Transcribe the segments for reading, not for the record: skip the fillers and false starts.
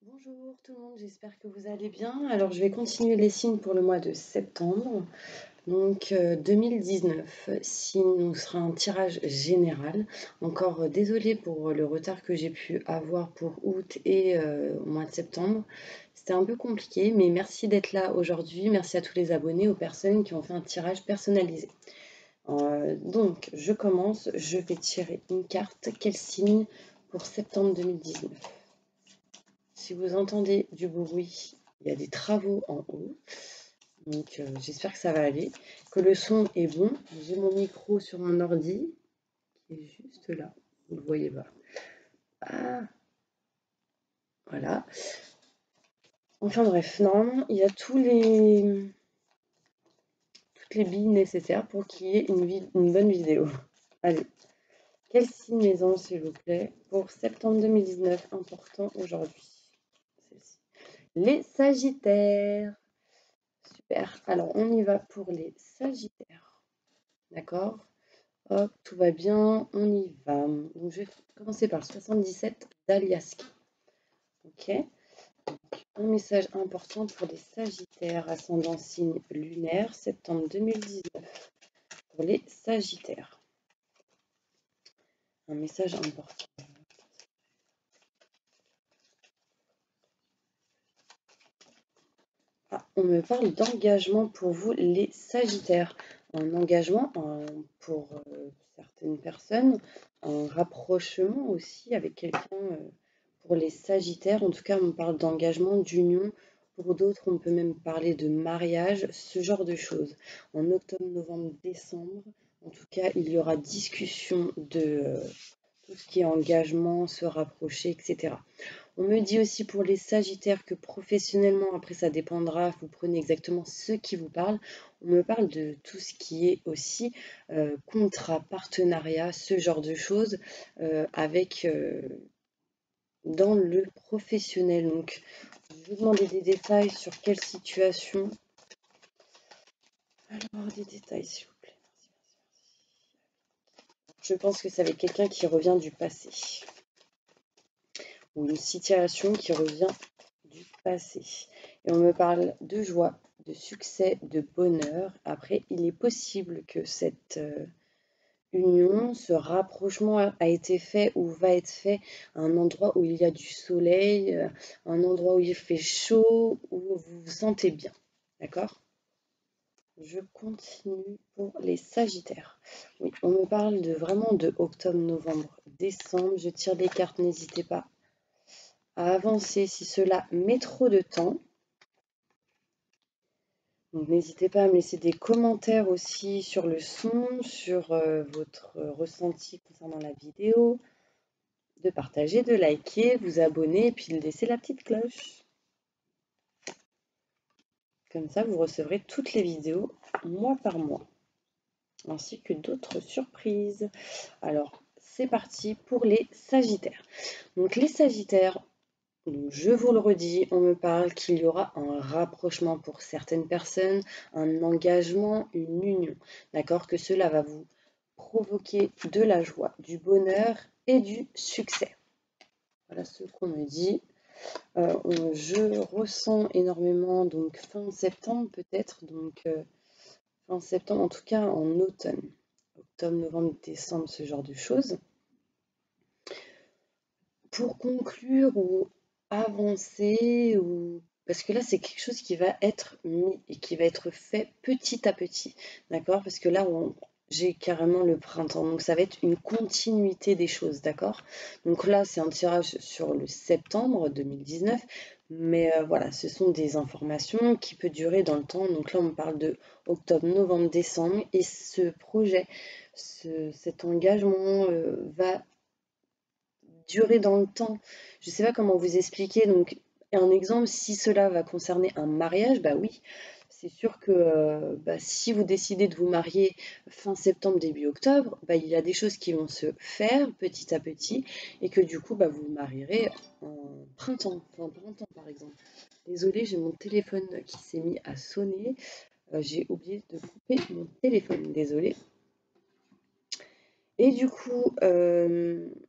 Bonjour tout le monde, j'espère que vous allez bien. Alors je vais continuer les signes pour le mois de septembre. Donc 2019, signe nous sera un tirage général. Encore désolée pour le retard que j'ai pu avoir pour août et au mois de septembre. C'était un peu compliqué, mais merci d'être là aujourd'hui. Merci à tous les abonnés, aux personnes qui ont fait un tirage personnalisé. Donc je commence, je vais tirer une carte. Quel signe pour septembre 2019? Si vous entendez du bruit, il y a des travaux en haut. Donc j'espère que ça va aller, que le son est bon. J'ai mon micro sur mon ordi qui est juste là. Vous ne le voyez pas. Ah, voilà. Enfin bref, normalement, il y a toutes les billes nécessaires pour qu'il y ait une bonne vidéo. Allez, quel signe les anges, s'il vous plaît, pour septembre 2019, important aujourd'hui? Les Sagittaires. Super. Alors, on y va pour les Sagittaires. D'accord? Hop, tout va bien, on y va. Donc, je vais commencer par le 77 d'Aliaski. Ok? Donc, un message important pour les Sagittaires, ascendant signe lunaire, septembre 2019. Pour les Sagittaires. Un message important. Ah, on me parle d'engagement pour vous, les Sagittaires. Un engagement pour certaines personnes, un rapprochement aussi avec quelqu'un pour les Sagittaires. En tout cas, on parle d'engagement, d'union. Pour d'autres, on peut même parler de mariage, ce genre de choses. En octobre, novembre, décembre, en tout cas, il y aura discussion de tout ce qui est engagement, se rapprocher, etc. On me dit aussi pour les Sagittaires que professionnellement, après ça dépendra, vous prenez exactement ce qui vous parle. On me parle de tout ce qui est aussi contrat, partenariat, ce genre de choses avec dans le professionnel. Donc, je vais vous demander des détails sur quelle situation. Alors, des détails, s'il vous plaît. Je pense que c'est avec quelqu'un qui revient du passé. Ou une situation qui revient du passé. Et on me parle de joie, de succès, de bonheur. Après, il est possible que cette union, ce rapprochement a été fait ou va être fait à un endroit où il y a du soleil, un endroit où il fait chaud, où vous vous sentez bien. D'accord? Je continue pour les Sagittaires. Oui, on me parle vraiment de octobre, novembre, décembre. Je tire des cartes, n'hésitez pas à avancer si cela met trop de temps. Donc n'hésitez pas à me laisser des commentaires aussi sur le son, sur votre ressenti concernant la vidéo, de partager, de liker, vous abonner et puis de laisser la petite cloche. Comme ça, vous recevrez toutes les vidéos mois par mois, ainsi que d'autres surprises. Alors, c'est parti pour les Sagittaires. Donc les Sagittaires, donc, je vous le redis, on me parle qu'il y aura un rapprochement pour certaines personnes, un engagement, une union. D'accord? Que cela va vous provoquer de la joie, du bonheur et du succès. Voilà ce qu'on me dit. Je ressens énormément, donc fin septembre peut-être, donc fin septembre, en tout cas en automne. Octobre, novembre, décembre, ce genre de choses. Pour conclure ou avancer, parce que là c'est quelque chose qui va être mis et qui va être fait petit à petit, d'accord? Parce que là j'ai carrément le printemps, donc ça va être une continuité des choses, d'accord? Donc là c'est un tirage sur le septembre 2019, mais voilà, ce sont des informations qui peuvent durer dans le temps. Donc là on parle de octobre, novembre, décembre, et ce projet, cet engagement va durer dans le temps. Je ne sais pas comment vous expliquer. Donc, un exemple, si cela va concerner un mariage, bah oui, c'est sûr que si vous décidez de vous marier fin septembre, début octobre, bah, il y a des choses qui vont se faire petit à petit et que du coup, bah, vous vous marierez en printemps, enfin printemps par exemple. Désolée, j'ai mon téléphone qui s'est mis à sonner. J'ai oublié de couper mon téléphone, désolée. Et du coup,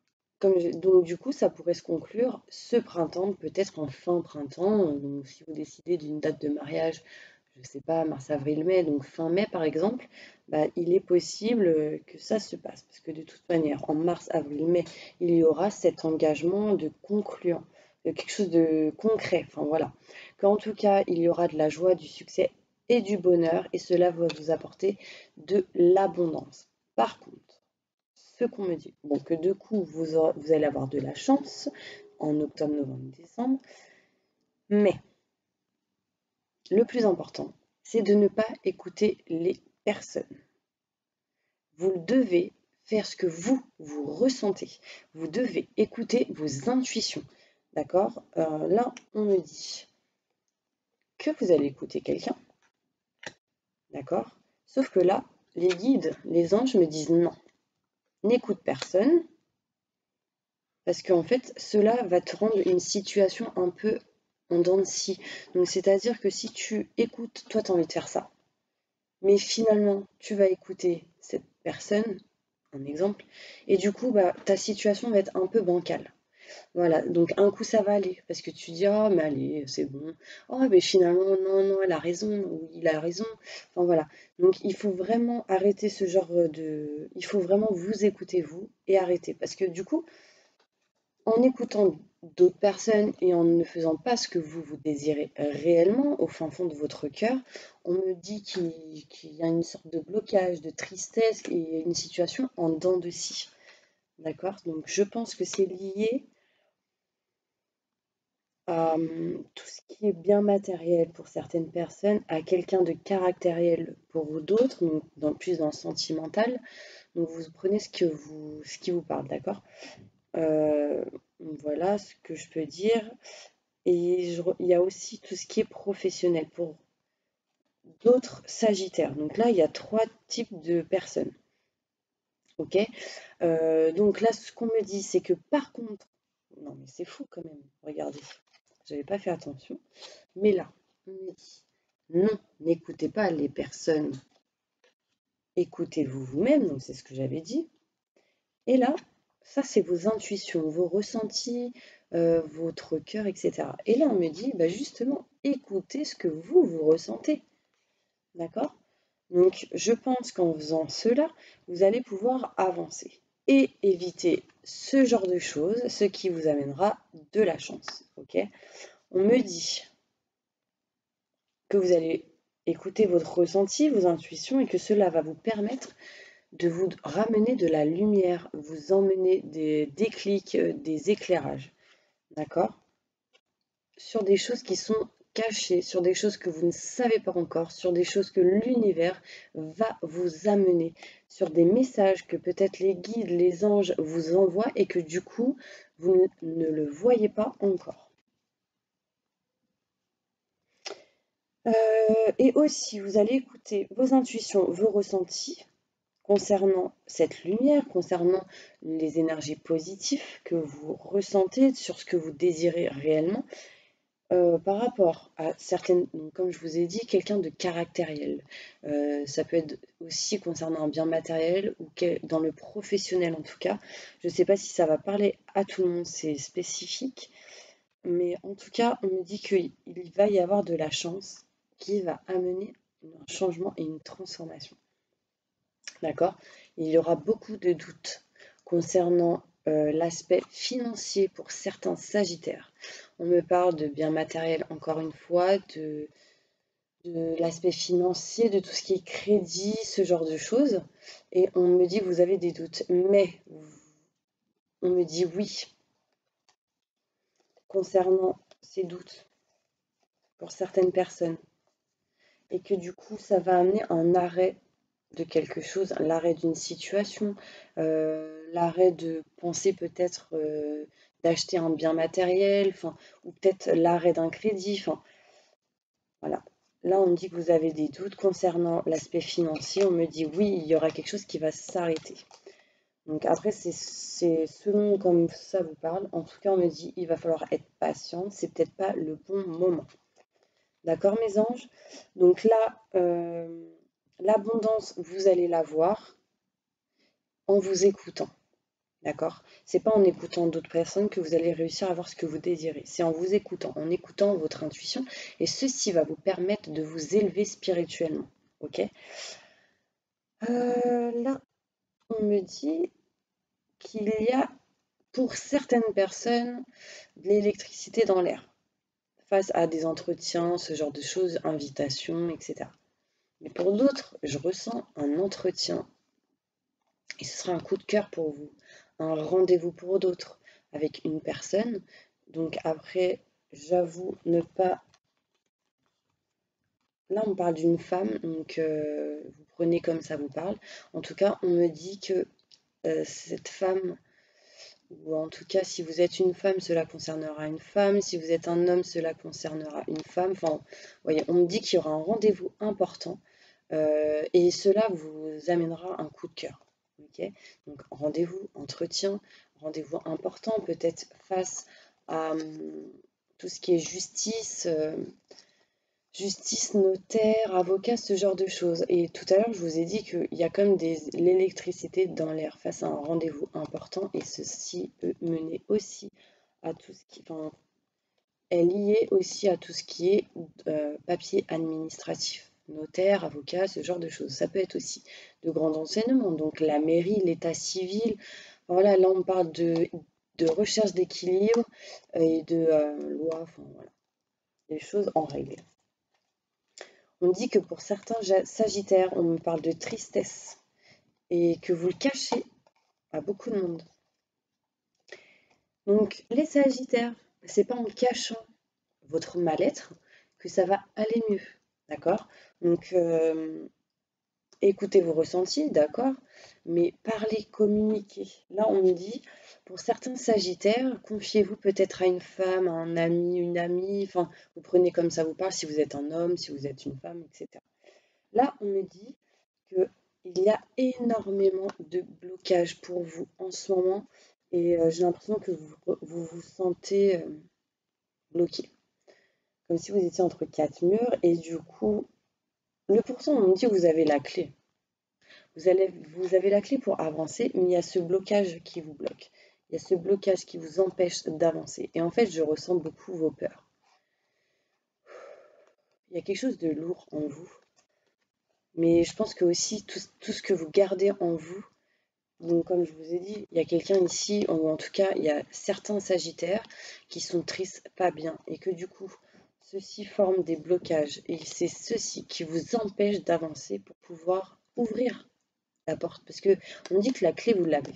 Donc du coup, ça pourrait se conclure ce printemps, peut-être en fin printemps. Donc si vous décidez d'une date de mariage, je ne sais pas, mars, avril, mai, donc fin mai par exemple, bah, il est possible que ça se passe. Parce que de toute manière, en mars, avril, mai, il y aura cet engagement de concluant, de quelque chose de concret. Enfin voilà. Qu'en tout cas, il y aura de la joie, du succès et du bonheur, et cela va vous apporter de l'abondance. Par contre, ce qu'on me dit, bon, que du coup, vous allez avoir de la chance en octobre, novembre, décembre, mais le plus important, c'est de ne pas écouter les personnes. Vous devez faire ce que vous ressentez. Vous devez écouter vos intuitions. D'accord? Là, on me dit que vous allez écouter quelqu'un. D'accord? Sauf que là, les guides, les anges me disent non. N'écoute personne. Parce qu'en fait, cela va te rendre une situation un peu en dents de scie. Donc, c'est-à-dire que si tu écoutes, toi, tu as envie de faire ça. Mais finalement, tu vas écouter cette personne, un exemple, et du coup, bah, ta situation va être un peu bancale. Voilà, donc un coup ça va aller, parce que tu dis, oh, mais allez, c'est bon. Oh, mais finalement, non, non, elle a raison, ou il a raison. Enfin voilà. Donc il faut vraiment arrêter ce genre de. Il faut vraiment vous écouter, vous, et arrêter. Parce que du coup, en écoutant d'autres personnes et en ne faisant pas ce que vous désirez réellement au fin fond de votre cœur, on me dit qu'il y a une sorte de blocage, de tristesse et une situation en dents de scie. D'accord? Donc je pense que c'est lié à tout ce qui est bien matériel pour certaines personnes, à quelqu'un de caractériel pour d'autres, donc plus dans le sentimental. Donc vous prenez ce qui vous parle, d'accord? Euh, voilà ce que je peux dire. Et il y a aussi tout ce qui est professionnel pour d'autres sagittaires. Donc là, il y a 3 types de personnes. Ok? Donc là, ce qu'on me dit, c'est que par contre, non mais c'est fou quand même, regardez, j'avais pas fait attention, mais là, on me dit, non, n'écoutez pas les personnes, écoutez-vous vous-même, donc c'est ce que j'avais dit. Et là, ça c'est vos intuitions, vos ressentis, votre cœur, etc. Et là, on me dit, bah justement, écoutez ce que vous ressentez. D'accord? Donc, je pense qu'en faisant cela, vous allez pouvoir avancer et éviter ce genre de choses, ce qui vous amènera de la chance. Ok? On me dit que vous allez écouter votre ressenti, vos intuitions, et que cela va vous permettre de vous ramener de la lumière, vous emmener des déclics, des éclairages. D'accord? Sur des choses qui sont cachées, sur des choses que vous ne savez pas encore, sur des choses que l'univers va vous amener, sur des messages que peut-être les guides, les anges vous envoient et que du coup, vous ne le voyez pas encore. Et aussi, vous allez écouter vos intuitions, vos ressentis concernant cette lumière, concernant les énergies positives que vous ressentez sur ce que vous désirez réellement. Par rapport à certaines, donc comme je vous ai dit, quelqu'un de caractériel. Ça peut être aussi concernant un bien matériel ou dans le professionnel en tout cas. Je ne sais pas si ça va parler à tout le monde, c'est spécifique. Mais en tout cas, on me dit qu'il va y avoir de la chance qui va amener un changement et une transformation. D'accord? Il y aura beaucoup de doutes concernant l'aspect financier pour certains sagittaires. On me parle de biens matériels encore une fois, de l'aspect financier, de tout ce qui est crédit, ce genre de choses. Et on me dit que vous avez des doutes. Mais on me dit oui concernant ces doutes pour certaines personnes. Et que du coup, ça va amener un arrêt de quelque chose, l'arrêt d'une situation, l'arrêt de penser peut-être d'acheter un bien matériel, ou peut-être l'arrêt d'un crédit. Voilà. Là, on me dit que vous avez des doutes concernant l'aspect financier. On me dit oui, il y aura quelque chose qui va s'arrêter. Donc après, c'est selon comme ça vous parle. En tout cas, on me dit il va falloir être patiente. C'est peut-être pas le bon moment. D'accord, mes anges? Donc là, l'abondance, vous allez la voir en vous écoutant. D'accord? C'est pas en écoutant d'autres personnes que vous allez réussir à avoir ce que vous désirez. C'est en vous écoutant, en écoutant votre intuition. Et ceci va vous permettre de vous élever spirituellement. Ok? Là, on me dit qu'il y a pour certaines personnes de l'électricité dans l'air face à des entretiens, ce genre de choses, invitations, etc. Mais pour d'autres, je ressens un entretien et ce sera un coup de cœur pour vous, un rendez-vous pour d'autres avec une personne. Donc après, j'avoue ne pas... Là, on parle d'une femme, donc vous prenez comme ça vous parle. En tout cas, on me dit que cette femme, ou en tout cas, si vous êtes une femme, cela concernera une femme. Si vous êtes un homme, cela concernera une femme. Enfin, vous voyez, on me dit qu'il y aura un rendez-vous important et cela vous amènera un coup de cœur. Ok? Donc, rendez-vous, entretien, rendez-vous important, peut-être face à tout ce qui est justice. Justice, notaire, avocat, ce genre de choses. Et tout à l'heure, je vous ai dit qu'il y a comme l'électricité dans l'air face à un rendez-vous important et ceci peut mener aussi à tout ce qui... Enfin, est lié aussi à tout ce qui est papier administratif, notaire, avocat, ce genre de choses. Ça peut être aussi de grands enseignements, donc la mairie, l'état civil. Voilà, là on parle de recherche d'équilibre et de loi, enfin voilà, des choses en règle. On dit que pour certains sagittaires, on me parle de tristesse et que vous le cachez à beaucoup de monde. Donc les sagittaires, c'est pas en cachant votre mal-être que ça va aller mieux, d'accord? Donc écoutez vos ressentis, d'accord? Mais parlez, communiquez. Là, on me dit, pour certains sagittaires, confiez-vous peut-être à une femme, à un ami, une amie, enfin, vous prenez comme ça vous parle, si vous êtes un homme, si vous êtes une femme, etc. Là, on me dit qu'il y a énormément de blocages pour vous en ce moment et j'ai l'impression que vous sentez bloqué, comme si vous étiez entre quatre murs et du coup, le pourcent, on me dit que vous avez la clé. Vous avez la clé pour avancer, mais il y a ce blocage qui vous bloque. Il y a ce blocage qui vous empêche d'avancer. Et en fait, je ressens beaucoup vos peurs. Il y a quelque chose de lourd en vous. Mais je pense que aussi tout ce que vous gardez en vous, donc comme je vous ai dit, il y a quelqu'un ici, ou en tout cas, il y a certains sagittaires qui sont tristes, pas bien, et que du coup, ceci forme des blocages. Et c'est ceci qui vous empêche d'avancer pour pouvoir ouvrir la porte. Parce que on dit que la clé, vous l'avez.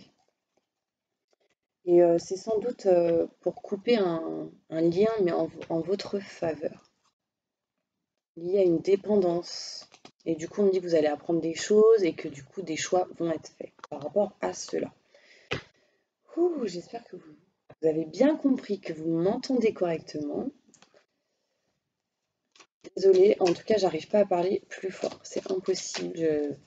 Et c'est sans doute pour couper un lien, mais en votre faveur, lié à une dépendance. Et du coup, on me dit que vous allez apprendre des choses et que du coup, des choix vont être faits par rapport à cela. J'espère que vous avez bien compris, que vous m'entendez correctement. Désolée, en tout cas, j'arrive pas à parler plus fort. C'est impossible.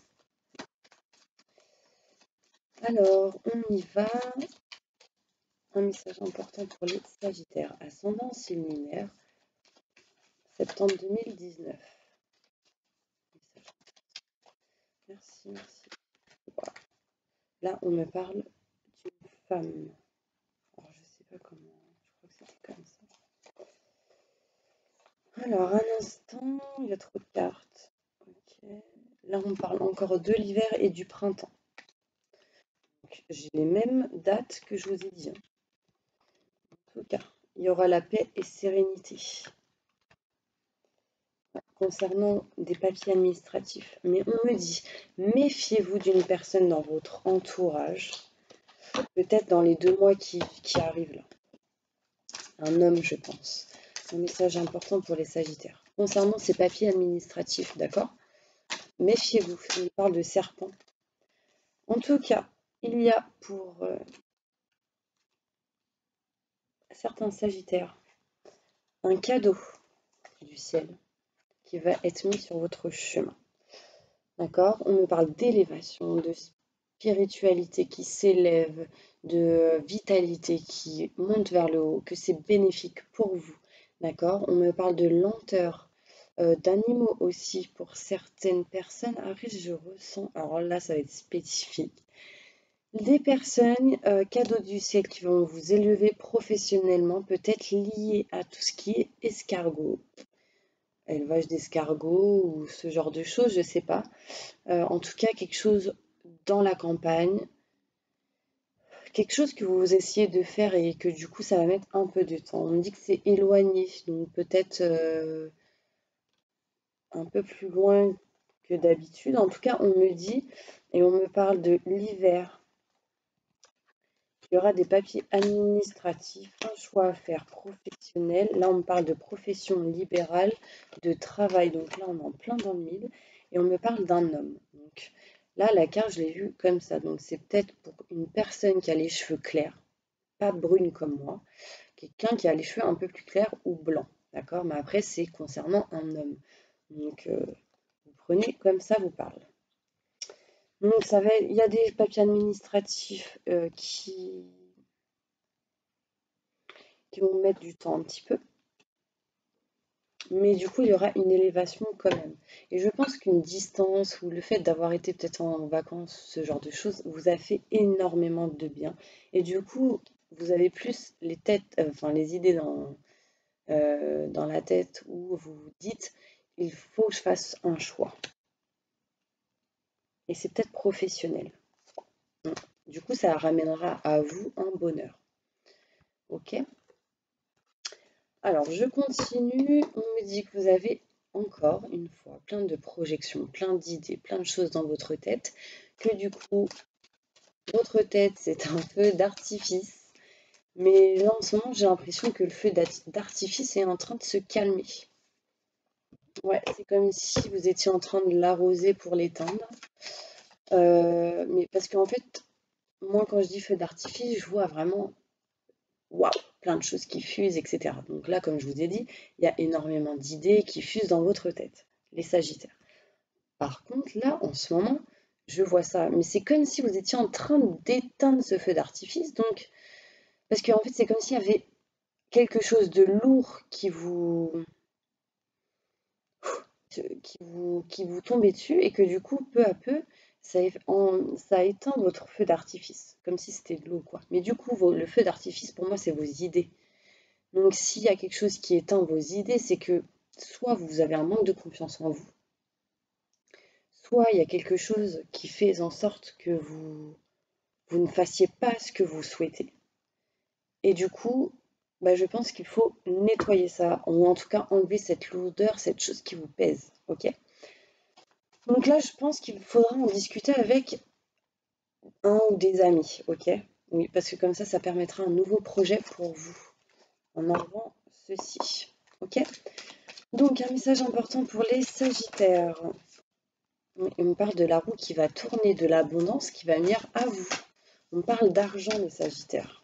Alors, on y va. Un message important pour les Sagittaires. Ascendant signe lunaire, septembre 2019. Merci, merci. Voilà. Là, on me parle d'une femme. Alors, je sais pas comment. Je crois que c'était comme ça. Alors, un instant, il y a trop de cartes. Ok. Là, on parle encore de l'hiver et du printemps. J'ai les mêmes dates que je vous ai dit. En tout cas, il y aura la paix et sérénité. Concernant des papiers administratifs. Mais on me dit, méfiez-vous d'une personne dans votre entourage, peut-être dans les 2 mois qui arrivent là. Un homme, je pense. Un message important pour les Sagittaires. Concernant ces papiers administratifs, d'accord? Méfiez-vous, il parle de serpent. En tout cas, il y a pour certains Sagittaires un cadeau du ciel qui va être mis sur votre chemin. D'accord? On me parle d'élévation, de spiritualité qui s'élève, de vitalité qui monte vers le haut, que c'est bénéfique pour vous. D'accord? On me parle de lenteur, d'animaux aussi pour certaines personnes. Après, je ressens, alors là, ça va être spécifique. Des personnes, cadeaux du ciel, qui vont vous élever professionnellement, peut-être liées à tout ce qui est escargot, élevage d'escargots ou ce genre de choses, je sais pas. En tout cas, quelque chose dans la campagne, quelque chose que vous essayez de faire et que du coup ça va mettre un peu de temps. On me dit que c'est éloigné, donc peut-être un peu plus loin que d'habitude. En tout cas, on me dit, et on me parle de l'hiver, il y aura des papiers administratifs, un choix à faire professionnel. Là, on me parle de profession libérale, de travail. Donc là, on est en plein dans le mille. Et on me parle d'un homme. Donc là, la carte, je l'ai vue comme ça. Donc c'est peut-être pour une personne qui a les cheveux clairs, pas brune comme moi. Quelqu'un qui a les cheveux un peu plus clairs ou blancs. D'accord? Mais après, c'est concernant un homme. Donc, vous prenez comme ça vous parle. Donc, il y a des papiers administratifs qui vont mettre du temps un petit peu. Mais du coup, il y aura une élévation quand même. Et je pense qu'une distance ou le fait d'avoir été peut-être en vacances, ce genre de choses, vous a fait énormément de bien. Et du coup, vous avez plus les têtes, enfin les idées dans la tête où vous vous dites, il faut que je fasse un choix. Et c'est peut-être professionnel. Du coup, ça ramènera à vous un bonheur. Ok? Alors, je continue. On me dit que vous avez encore une fois plein de projections, plein d'idées, plein de choses dans votre tête. Que du coup, votre tête, c'est un feu d'artifice. Mais là, en ce moment, j'ai l'impression que le feu d'artifice est en train de se calmer. Ouais, c'est comme si vous étiez en train de l'arroser pour l'éteindre. Mais parce qu'en fait, moi, quand je dis feu d'artifice, je vois vraiment, waouh, plein de choses qui fusent, etc. Donc là, comme je vous ai dit, il y a énormément d'idées qui fusent dans votre tête, les Sagittaires. Par contre, là, en ce moment, je vois ça, mais c'est comme si vous étiez en train d'éteindre ce feu d'artifice. Donc, parce qu'en fait, c'est comme s'il y avait quelque chose de lourd qui vous tombait dessus et que du coup, peu à peu, ça éteint votre feu d'artifice, comme si c'était de l'eau, quoi. Mais du coup, le feu d'artifice, pour moi, c'est vos idées. Donc, s'il y a quelque chose qui éteint vos idées, c'est que soit vous avez un manque de confiance en vous, soit il y a quelque chose qui fait en sorte que vous ne fassiez pas ce que vous souhaitez. Et du coup, bah, je pense qu'il faut nettoyer ça, ou en tout cas enlever cette lourdeur, cette chose qui vous pèse. Ok? Donc là, je pense qu'il faudra en discuter avec un ou des amis. Ok? Oui, parce que comme ça permettra un nouveau projet pour vous en enlevant ceci. Ok? Donc, un message important pour les Sagittaires. On me parle de la roue qui va tourner, de l'abondance qui va venir à vous. On parle d'argent, les Sagittaires.